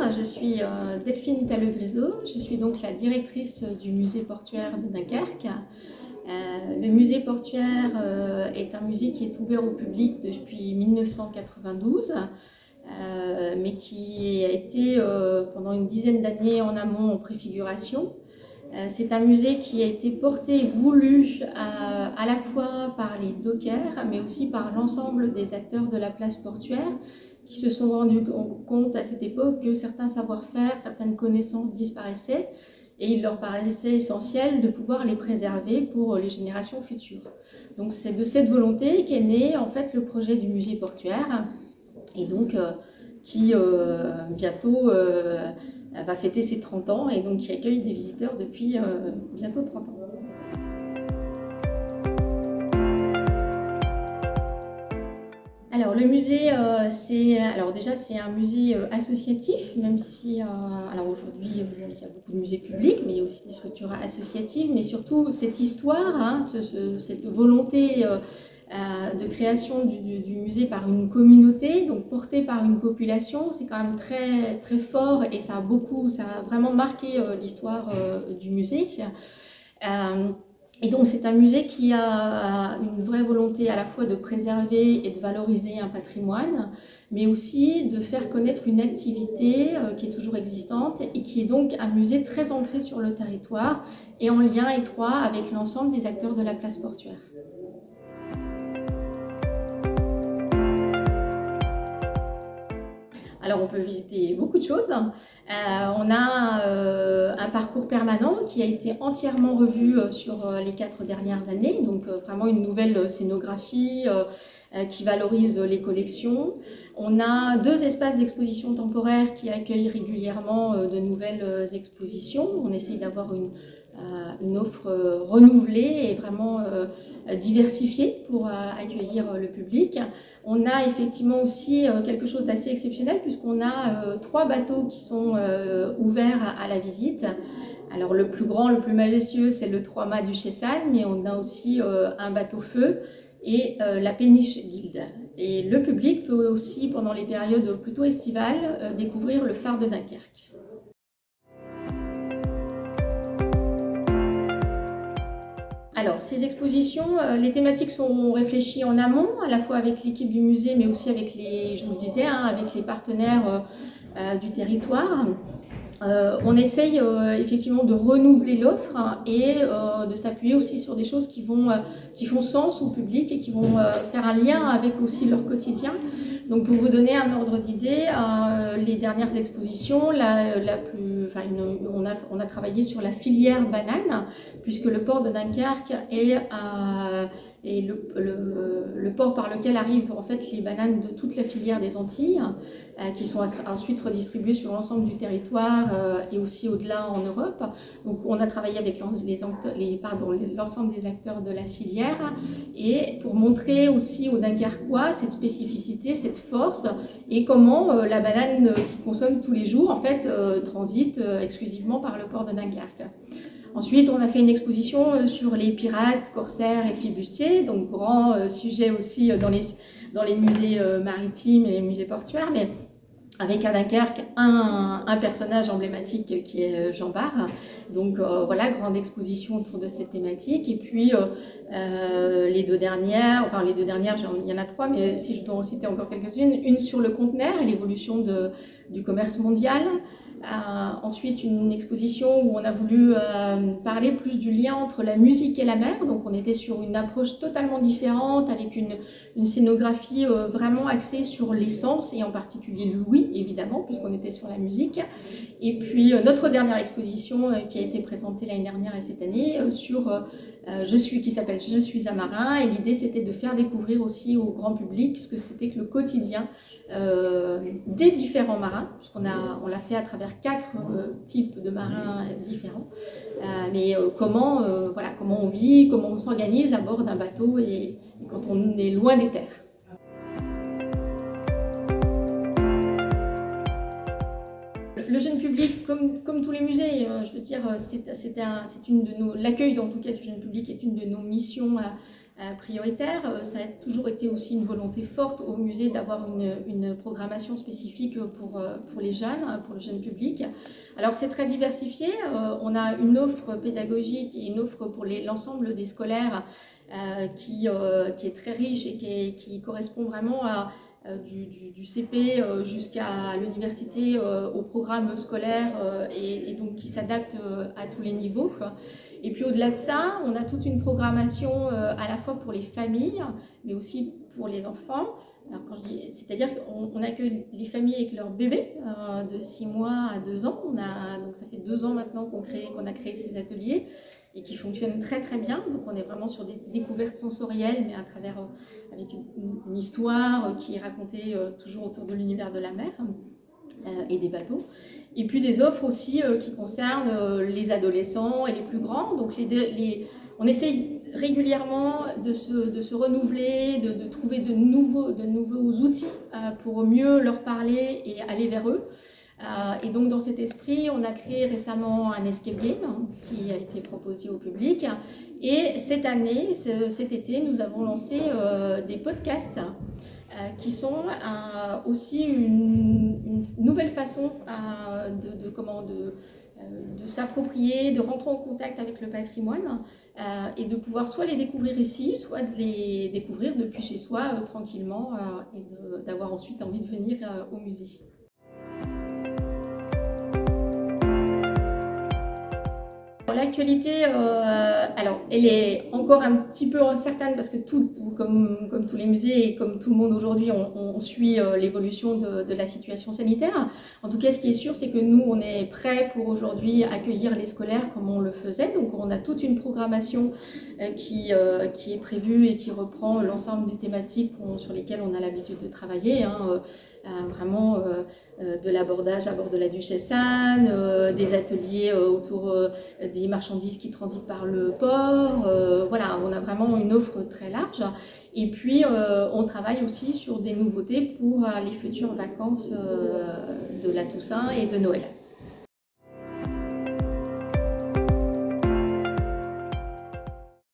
je suis Delphine Talleux-Grisot, je suis donc la directrice du musée portuaire de Dunkerque. Le musée portuaire est un musée qui est ouvert au public depuis 1992, mais qui a été pendant une dizaine d'années en amont en préfiguration. C'est un musée qui a été porté et voulu à la fois par les dockers, mais aussi par l'ensemble des acteurs de la place portuaire, qui se sont rendus compte à cette époque que certains savoir-faire, certaines connaissances disparaissaient, et il leur paraissait essentiel de pouvoir les préserver pour les générations futures. Donc c'est de cette volonté qu'est né en fait le projet du musée portuaire, et donc qui bientôt va fêter ses 30 ans, et donc qui accueille des visiteurs depuis bientôt 30 ans. Alors le musée, c'est un musée associatif, même si alors aujourd'hui il y a beaucoup de musées publics, mais il y a aussi des structures associatives, mais surtout cette histoire, hein, cette volonté de création du musée par une communauté, donc portée par une population, c'est quand même très, très fort, et ça a vraiment marqué l'histoire du musée. Et donc c'est un musée qui a une vraie volonté à la fois de préserver et de valoriser un patrimoine, mais aussi de faire connaître une activité qui est toujours existante et qui est donc un musée très ancré sur le territoire et en lien étroit avec l'ensemble des acteurs de la place portuaire. Alors on peut visiter beaucoup de choses. On a un parcours permanent qui a été entièrement revu sur les 4 dernières années, donc vraiment une nouvelle scénographie qui valorise les collections. On a 2 espaces d'exposition temporaire qui accueillent régulièrement de nouvelles expositions. On essaye d'avoir une offre renouvelée et vraiment diversifiée pour accueillir le public. On a effectivement aussi quelque chose d'assez exceptionnel puisqu'on a 3 bateaux qui sont ouverts à la visite. Alors le plus grand, le plus majestueux, c'est le 3-mâts du Chessan, mais on a aussi un bateau-feu et la péniche Guilde. Et le public peut aussi, pendant les périodes plutôt estivales, découvrir le phare de Dunkerque. Alors, ces expositions, les thématiques sont réfléchies en amont, à la fois avec l'équipe du musée, mais aussi avec je vous le disais, hein, avec les partenaires du territoire. On essaye effectivement de renouveler l'offre et de s'appuyer aussi sur des choses qui font sens au public et qui vont faire un lien avec aussi leur quotidien. Donc pour vous donner un ordre d'idée, les dernières expositions, on a travaillé sur la filière banane, puisque le port de Dunkerque est le port par lequel arrivent en fait les bananes de toute la filière des Antilles, qui sont ensuite redistribuées sur l'ensemble du territoire et aussi au-delà en Europe. Donc on a travaillé avec l'ensemble des acteurs de la filière, et pour montrer aussi aux Dunkerquois cette spécificité, cette force, et comment la banane qu'ils consomment tous les jours en fait transite exclusivement par le port de Dunkerque. Ensuite, on a fait une exposition sur les pirates, corsaires et flibustiers, donc grand sujet aussi dans les musées maritimes et les musées portuaires, mais avec à Dunkerque un personnage emblématique qui est Jean Bart. Donc voilà, grande exposition autour de cette thématique. Et puis les deux dernières, il y en a 3, mais si je dois en citer encore quelques-unes, une sur le conteneur et l'évolution du commerce mondial. Ensuite, une exposition où on a voulu parler plus du lien entre la musique et la mer. Donc on était sur une approche totalement différente, avec une scénographie vraiment axée sur l'essence, et en particulier l'ouïe, évidemment, puisqu'on était sur la musique. Et puis notre dernière exposition qui a été présentée l'année dernière et cette année qui s'appelle Je suis un marin, et l'idée c'était de faire découvrir aussi au grand public ce que c'était que le quotidien des différents marins, puisqu'on l'a fait à travers 4 types de marins différents, mais comment on vit, comment on s'organise à bord d'un bateau et quand on est loin des terres. Le jeune public, comme tous les musées, je veux dire, l'accueil en tout cas du jeune public est une de nos missions prioritaire. Ça a toujours été aussi une volonté forte au musée d'avoir une programmation spécifique pour les jeunes, pour le jeune public. Alors c'est très diversifié, on a une offre pédagogique et une offre pour l'ensemble des scolaires qui est très riche et qui correspond vraiment à du CP jusqu'à l'université, au programme scolaire et donc qui s'adapte à tous les niveaux. Et puis au-delà de ça, on a toute une programmation à la fois pour les familles, mais aussi pour les enfants. Alors c'est-à-dire qu'on accueille les familles avec leurs bébés de 6 mois à 2 ans. Donc ça fait 2 ans maintenant qu'on a créé ces ateliers et qui fonctionnent très très bien. Donc on est vraiment sur des découvertes sensorielles, mais à travers avec une histoire qui est racontée toujours autour de l'univers de la mer et des bateaux. Et puis des offres aussi qui concernent les adolescents et les plus grands. Donc on essaye régulièrement de se renouveler, de trouver de nouveaux outils pour mieux leur parler et aller vers eux. Et donc dans cet esprit, on a créé récemment un escape game qui a été proposé au public. Et cette année, cet été, nous avons lancé des podcasts qui sont aussi une nouvelle façon de s'approprier, de rentrer en contact avec le patrimoine et de pouvoir soit les découvrir ici, soit de les découvrir depuis chez soi tranquillement et d'avoir ensuite envie de venir au musée. L'actualité, alors, elle est encore un petit peu incertaine parce que comme tous les musées et comme tout le monde aujourd'hui, on suit l'évolution de la situation sanitaire. En tout cas, ce qui est sûr, c'est que nous, on est prêts pour aujourd'hui accueillir les scolaires comme on le faisait. Donc, on a toute une programmation qui est prévue et qui reprend l'ensemble des thématiques sur lesquelles on a l'habitude de travailler. Vraiment de l'abordage à bord de la Duchesse Anne, des ateliers autour des marchandises qui transitent par le port. Voilà, on a vraiment une offre très large. Et puis, on travaille aussi sur des nouveautés pour les futures vacances de la Toussaint et de Noël.